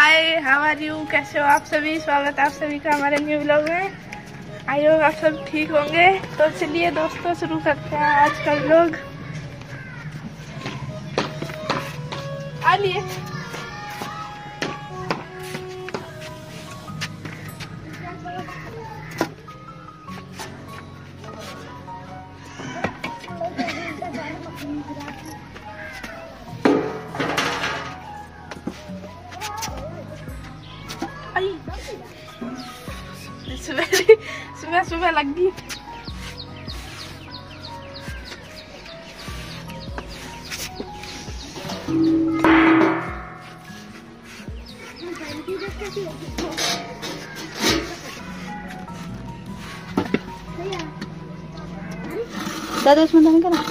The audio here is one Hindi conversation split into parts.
हाय, हाउ आर यू, कैसे हो आप सभी। स्वागत है आप सभी का हमारे न्यू व्लॉग में। आई होप आप सब ठीक होंगे। तो चलिए दोस्तों शुरू करते हैं आज का व्लॉग। आइए सुबह सुबह लग गई। दादा उसमें नहीं करा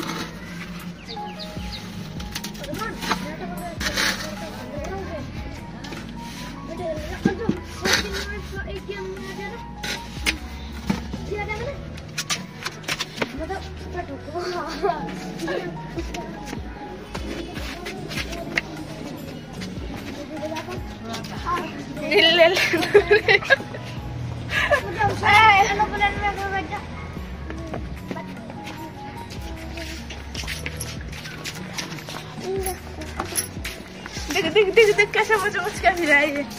देख देख देख देख कैसे मुझे मुझका फिर है ये।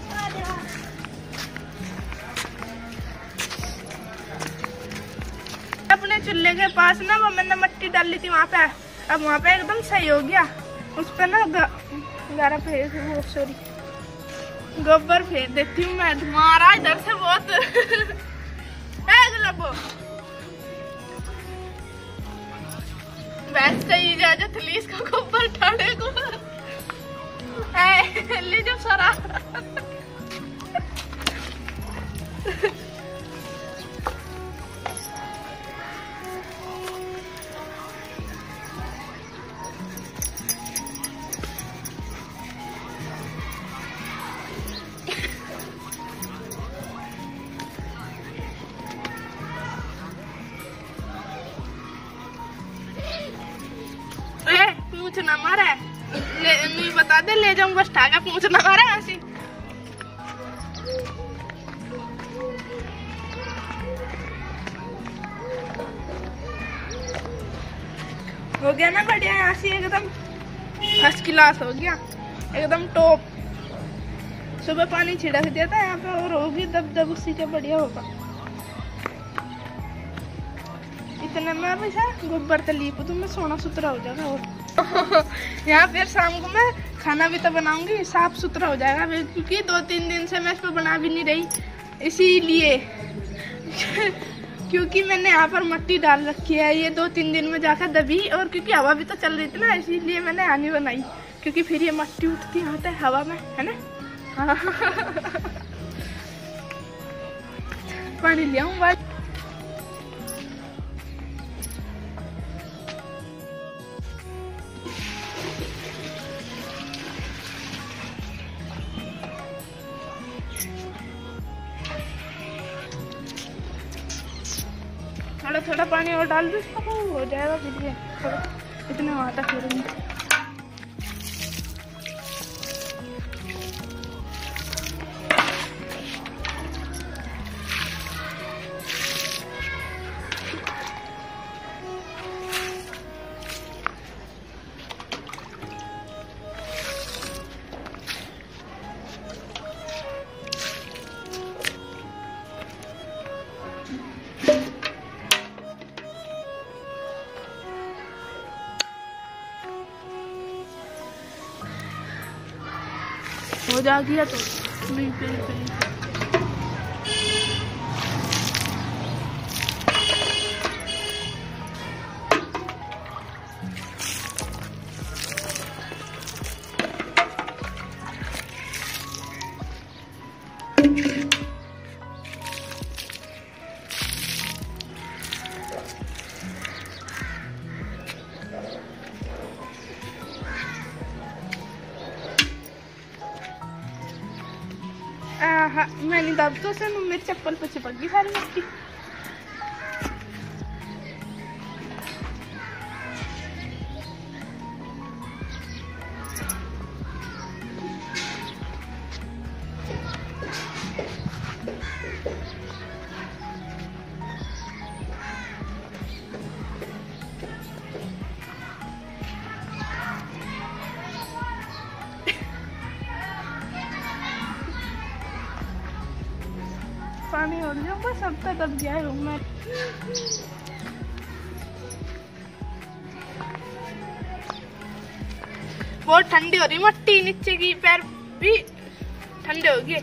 अपने चूल्हे के पास ना वो मैंने मिट्टी डाली थी वहाँ पे, अब वहाँ पे एकदम सही हो गया। उस पर ना गारा फेर वो सॉरी गोबर फेर देती हूँ मैं। तुम्हारा इधर से बहुत वैसे ही इजाजत ली इसका गोबर ठाड़े को ले जाओ सारा। पूछ ना मारे नहीं बता दे, ले जाऊं बस ठाका। पूछ ना मारे ऐसी हो गया ना बढ़िया। यहाँ से एकदम फर्स्ट क्लास हो गया, एकदम टॉप। सुबह पानी छिड़क दिया था यहाँ पे और होगी दब दब उसी के बढ़िया होगा। इतने में वैसा गोबर तली को तुम्हें सोना सुथरा हो जाएगा। और यहाँ फिर शाम को मैं खाना भी तो बनाऊंगी, साफ सुथरा हो जाएगा। क्योंकि 2-3 दिन से मैं इस पर बना भी नहीं रही, इसीलिए क्योंकि मैंने यहाँ पर मिट्टी डाल रखी है। ये 2-3 दिन में जाकर दबी, और क्योंकि हवा भी तो चल रही थी ना, इसीलिए मैंने आनी बनाई। क्योंकि फिर ये मिट्टी उठती है हवा में, है ना। पानी ले आऊँ बात। थोड़ा थोड़ा पानी और डाल दो, हो जाएगा। फिर ये थोड़ा इतना वहाँ तक करूँगी। हो जा गया तो नहीं फिर मैंने दब तो से मेरी चप्पल पे चिपक गई सारी मिट्टी। पानी हो रहा बस अब तक दब गया है रूम में। बहुत ठंडी हो रही मट्टी, नीचे की पैर भी ठंडे हो गए।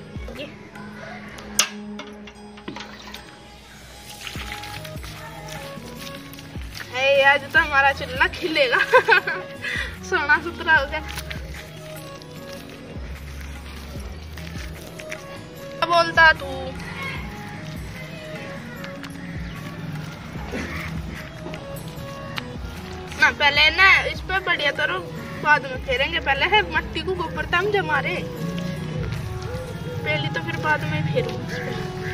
आज तो हमारा चूल्हा खिलेगा। सोना सुथरा हो गया। क्या बोलता तू? ना पहले ना इस पे बढ़िया करो, बाद में फेरेंगे। पहले है मट्टी को गोबर तम जमा रहे, पहले तो फिर बाद में फेरूंगा इस पे।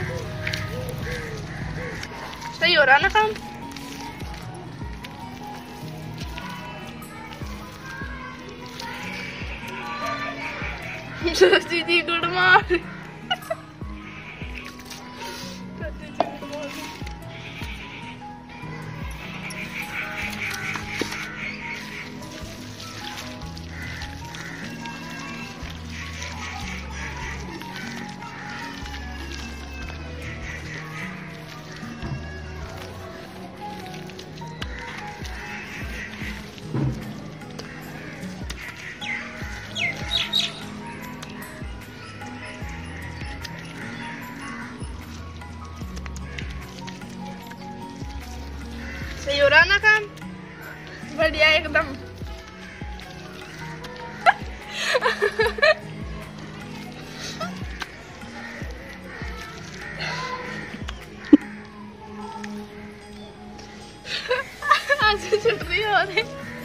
सही हो रहा ना काम? दीदी गुड मॉर्निंग। सही हो रहा ना काम? बढ़िया एकदम। आंसू छूट रही हो रही।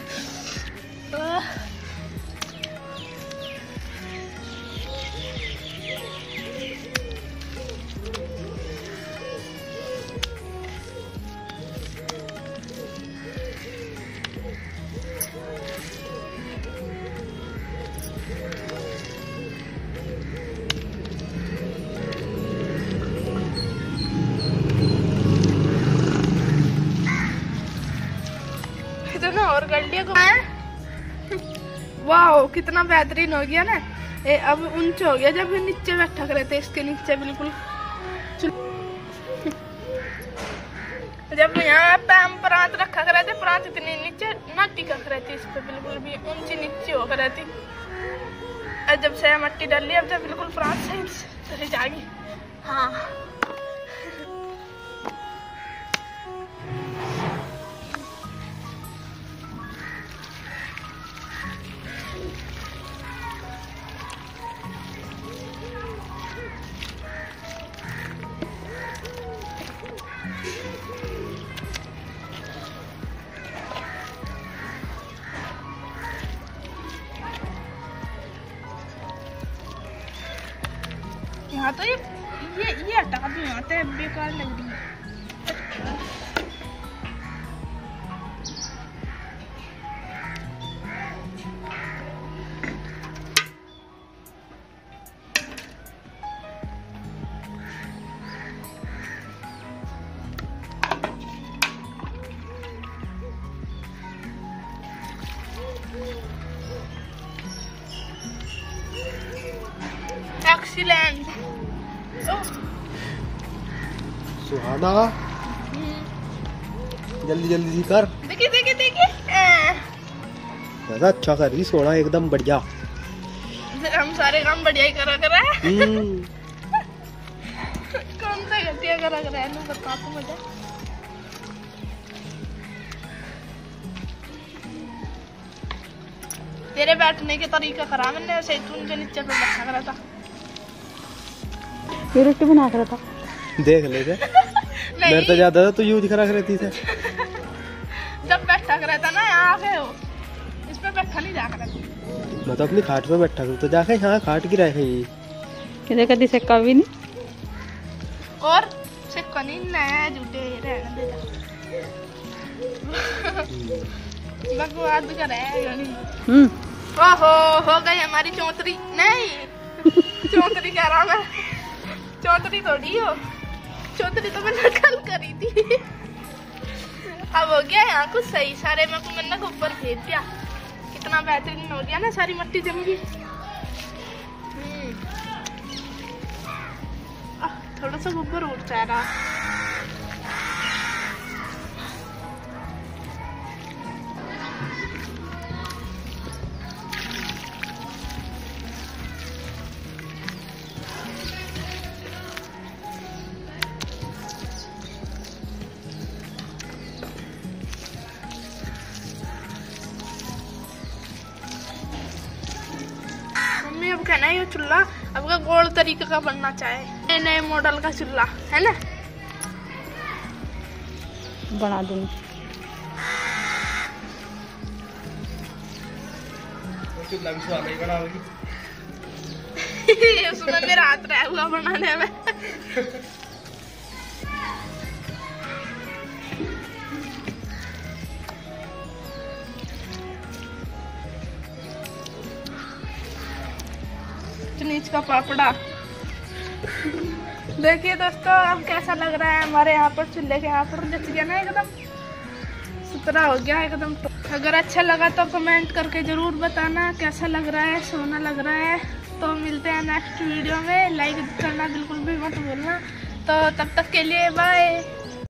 और गड्ढे को वाह कितना बेहतरीन हो गया ना। अब ऊंचा हो गया जब नीचे बैठा करे थे, इसके नीचे बिल्कुल। जब यहाँ पे हम प्रांत रखा करे थे, प्रांत इतनी नीचे ना टिका करे थी, इस पे बिल्कुल भी ऊंची नीचे हो करे थी। और जब से मट्टी डाल ली अब जब बिल्कुल प्रांत सही चली जाएगी। हाँ यहाँ तो ये हटा दूं, यहाँ तो बेकार लग रही है। एक्सीलेंट सुहाना, जल्दी जल्दी कर। देखिए देखिए देखिए दादा अच्छा कर रही सोना, एकदम बढ़िया। हम सारे काम बढ़िया ही करा करा है। कौन सा घटिया करा करा है ना, बता तो मुझे। तेरे बैठने के तरीका खराब है, मैंने सैतून के नीचे पे बैठा करा था। ये रोटी बना कर था, देख ले मेरे तो ज्यादा तो यूज करा करती थी। जब बैठा कर था ना यहाँ आके हो, इस पे बैठा नहीं जा कर। मैं तो अपनी खाट पे बैठा करूँ, तो जाके यहाँ खाट की रखे किधर कभी सिक्का भी नहीं, और सिक्का नहीं नया झूठे रहने दे। बकवास कर रहे। ओहो हो गई हमारी चौतरी। नहीं चौतरी कह रहा मैं, चौतरी थोड़ी हो, चौतरी तो मैंने कल करी थी। अब हो गया यहाँ कुछ सही, सारे में को मैंने ऊपर फेंक दिया। कितना बेहतरीन हो गया ना, सारी मट्टी जम गई। थोड़ा सा गोबर उठ जा रहा। मम्मी अब कहना है ये चूल्हा अब का गोल तरीके का बनना चाहे, नए नए मॉडल का चूल्हा है ना, बना दूंगी। उसमें मेरा हाथ रहा हुआ बनाने में। नीच का पापड़ा देखिए दोस्तों, अब कैसा लग रहा है हमारे यहाँ पर चूल्हे के यहाँ पर जच गया ना, एकदम सुथरा हो गया एकदम। अगर अच्छा लगा तो कमेंट करके जरूर बताना कैसा लग रहा है, सोना लग रहा है। तो मिलते हैं नेक्स्ट वीडियो में, लाइक करना बिल्कुल भी मत भूलना। तो तब तक के लिए बाय।